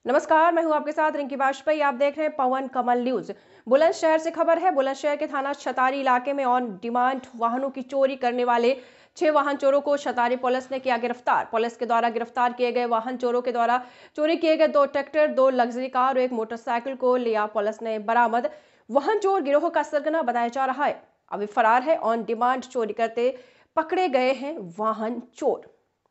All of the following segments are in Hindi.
नमस्कार, मैं हूं आपके साथ रिंकी वाजपेयी। आप देख रहे हैं पवन कमल न्यूज। बुलंदशहर से खबर है। बुलंदशहर के थाना छतारी इलाके में ऑन डिमांड वाहनों की चोरी करने वाले 6 वाहन चोरों को छतारी पुलिस ने किया गिरफ्तार। पुलिस के द्वारा गिरफ्तार किए गए वाहन चोरों के द्वारा चोरी किए गए 2 ट्रैक्टर, 2 लग्जरी कार और 1 मोटरसाइकिल को लिया पुलिस ने बरामद। वाहन चोर गिरोह का सरगना बताया जा रहा है। अभी फरार है। ऑन डिमांड चोरी करते पकड़े गए हैं वाहन चोर।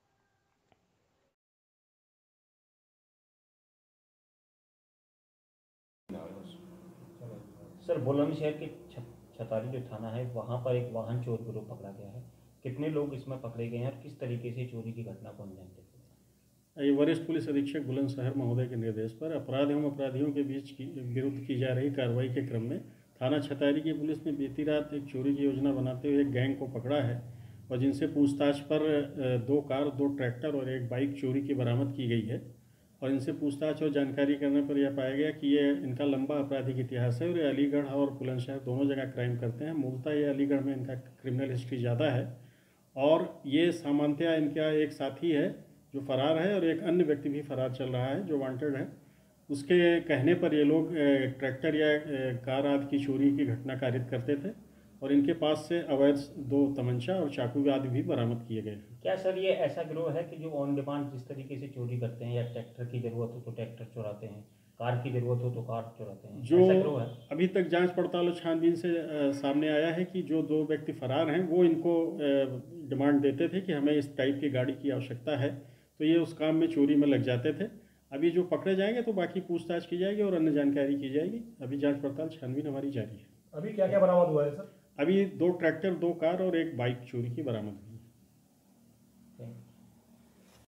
सर, बुलंदशहर के छतारी जो थाना है वहाँ पर एक वाहन चोर गिरोह पकड़ा गया है। कितने लोग इसमें पकड़े गए हैं और किस तरीके से चोरी की घटना को अंजाम देते हैं? ये वरिष्ठ पुलिस अधीक्षक बुलंदशहर महोदय के निर्देश पर अपराध एवं अपराधियों के बीच विरुद्ध की जा रही कार्रवाई के क्रम में थाना छतारी की पुलिस ने बीती रात एक चोरी की योजना बनाते हुए एक गैंग को पकड़ा है और जिनसे पूछताछ पर 2 कार, 2 ट्रैक्टर और 1 बाइक चोरी की बरामद की गई है। और इनसे पूछताछ और जानकारी करने पर यह पाया गया कि ये इनका लंबा आपराधिक इतिहास है और ये अलीगढ़ और बुलंदशहर दोनों जगह क्राइम करते हैं। मूलतः ये अलीगढ़ में इनका क्रिमिनल हिस्ट्री ज़्यादा है और ये सामान्यतः इनका एक साथी है जो फरार है और एक अन्य व्यक्ति भी फरार चल रहा है जो वांटेड है। उसके कहने पर ये लोग ट्रैक्टर या कार आदि की चोरी की घटना कारित करते थे और इनके पास से अवैध 2 तमंचा और चाकू आदि भी बरामद किए गए। क्या सर ये ऐसा गिरोह है कि जो ऑन डिमांड जिस तरीके से चोरी करते हैं, या ट्रैक्टर की ज़रूरत हो तो ट्रैक्टर चुराते हैं, कार की ज़रूरत हो तो कार चुराते हैं, जो ऐसा गिरोह है? अभी तक जांच पड़ताल और छानबीन से सामने आया है कि जो 2 व्यक्ति फरार हैं वो इनको डिमांड देते थे कि हमें इस टाइप की गाड़ी की आवश्यकता है, तो ये उस काम में चोरी में लग जाते थे। अभी जो पकड़े जाएंगे तो बाकी पूछताछ की जाएगी और अन्य जानकारी की जाएगी। अभी जांच पड़ताल छानबीन हमारी जारी है। अभी क्या क्या बरामद हुआ है सर? अभी 2 ट्रैक्टर, 2 कार और 1 बाइक चोरी की बरामद हुई।